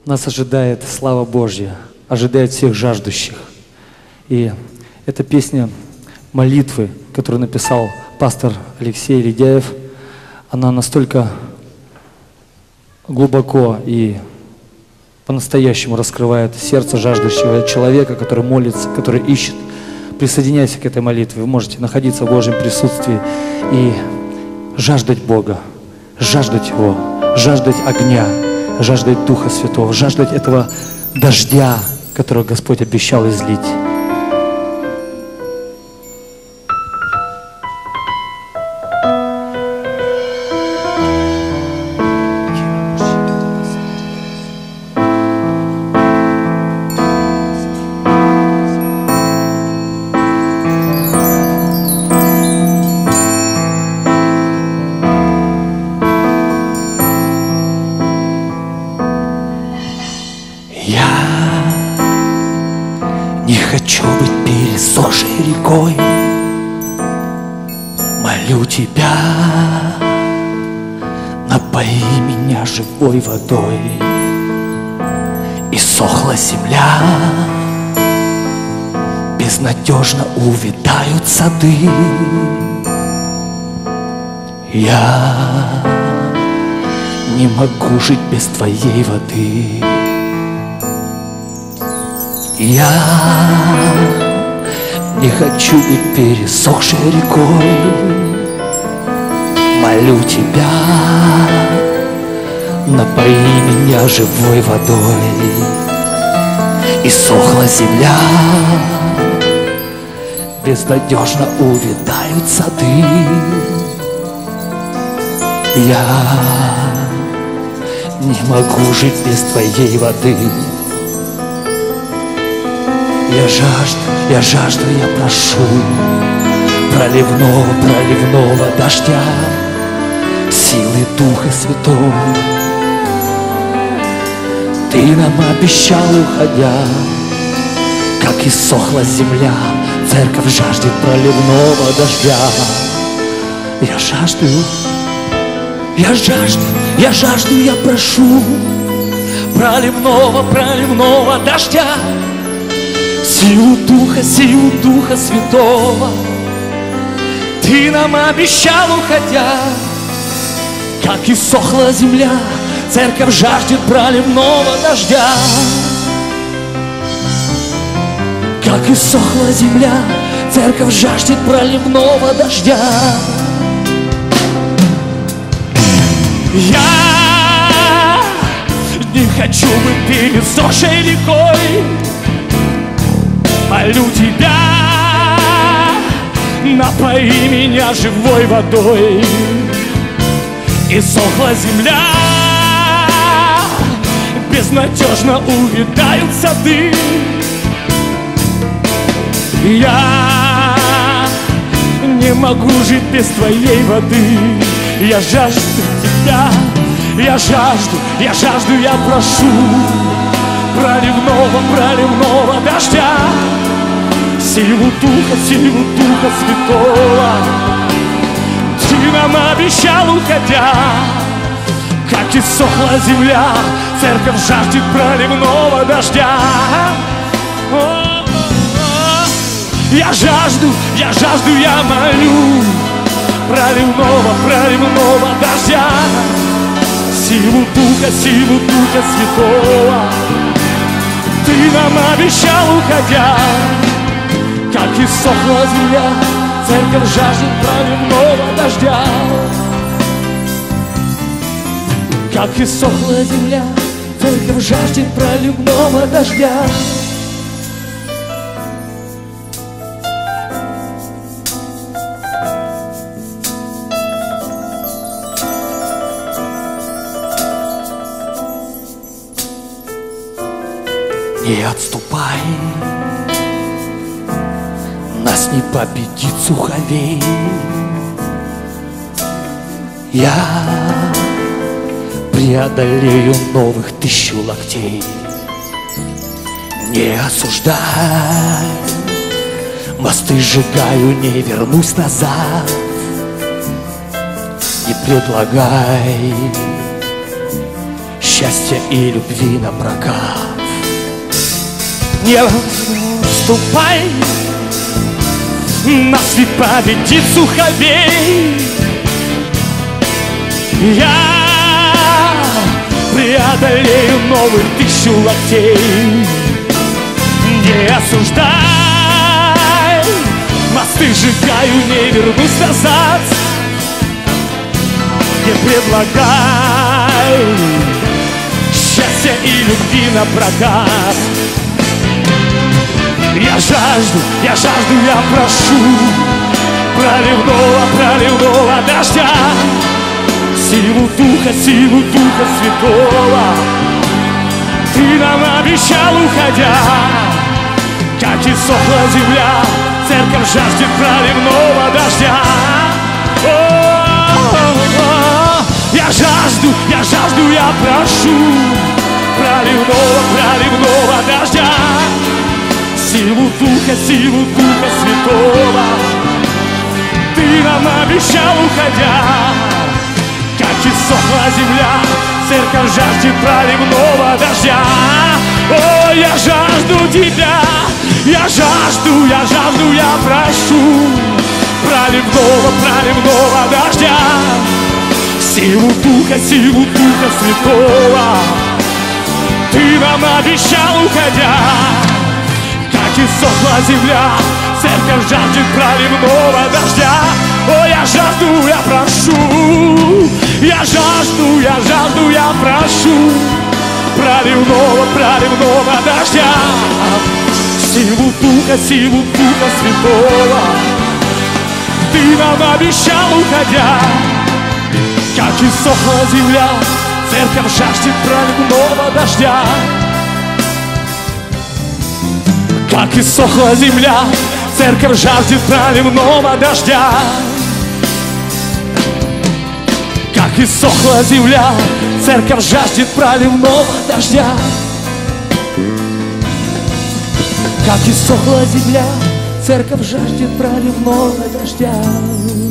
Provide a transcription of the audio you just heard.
Нас ожидает слава Божья, ожидает всех жаждущих. И эта песня молитвы, которую написал пастор Алексей Ледяев, она настолько глубоко и по-настоящему раскрывает сердце жаждущего человека, который молится, который ищет. Присоединяйся к этой молитве. Вы можете находиться в Божьем присутствии и жаждать Бога, жаждать Его, жаждать огня, жаждать Духа Святого, жаждать этого дождя, которого Господь обещал излить. Хочу быть пересохшей рекой, молю Тебя, напои меня живой водой. Иссохла земля, безнадежно увядают сады. Я не могу жить без Твоей воды. Я не хочу быть пересохшей рекой, молю Тебя, напои меня живой водой. Иссохла земля, безнадежно увядают сады. Я не могу жить без Твоей воды. Я жажду, я прошу проливного дождя, силы Духа Святого. Ты нам обещал, уходя, как иссохла земля, церковь жаждет проливного дождя. Я жажду, я прошу проливного дождя, силу Духа Святого. Ты нам обещал, уходя, как иссохла земля, церковь жаждет проливного дождя. Как иссохла земля, церковь жаждет проливного дождя. Я не хочу быть пересохшей рекой, молю Тебя, напои меня живой водой. Иссохла земля, безнадежно увядают сады. Я не могу жить без Твоей воды. Я жажду Тебя, я жажду, я прошу проливного дождя, силу Духа Святого. Ты нам обещал, уходя, как иссохла земля, церковь жаждет проливного дождя. Я жажду, я молю проливного дождя, силу Духа Святого. Ты нам обещал, уходя, как иссохла земля, церковь жаждет проливного дождя. Как иссохла земля, церковь жаждет проливного дождя. Не отступай, нас не победит суховей. Я преодолею новых 1000 локтей. Не осуждай, мосты сжигаю, не вернусь назад. Не предлагай счастья и любви на прокат. Не ступай, нас ведь победит Суховей. Я преодолею новых 1000 локтей. Не осуждай, мосты сжигаю, не вернусь назад. Не предлагай счастья и любви на прокат. Я жажду, я прошу проливного дождя, силу Духа Святого. Ты нам обещал, уходя, как иссохла земля, церковь жаждет проливного дождя. Я жажду, я прошу проливного дождя, силу Духа Святого. Ты нам обещал, уходя, как иссохла земля, церковь жаждет проливного дождя. О, я жажду тебя, я жажду, я прошу проливного дождя, силу Духа Святого. Ты нам обещал, уходя, как иссохла земля, церковь жаждет проливного дождя. О, я жажду, я прошу, я жажду, я прошу проливного дождя, силу Духа Святого. Ты нам обещал, уходя, как иссохла земля, церковь жаждет проливного дождя. Как иссохла земля, церковь жаждет проливного дождя. Как иссохла земля, церковь жаждет проливного дождя. Как иссохла земля, церковь жаждет проливного дождя.